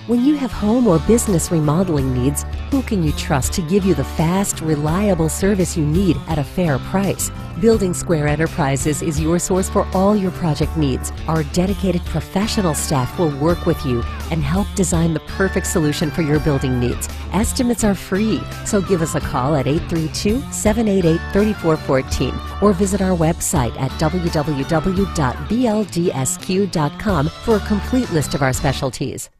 When you have home or business remodeling needs, who can you trust to give you the fast, reliable service you need at a fair price? Building Square Enterprises is your source for all your project needs. Our dedicated professional staff will work with you and help design the perfect solution for your building needs. Estimates are free, so give us a call at 832-788-3414 or visit our website at www.bldsq.com for a complete list of our specialties.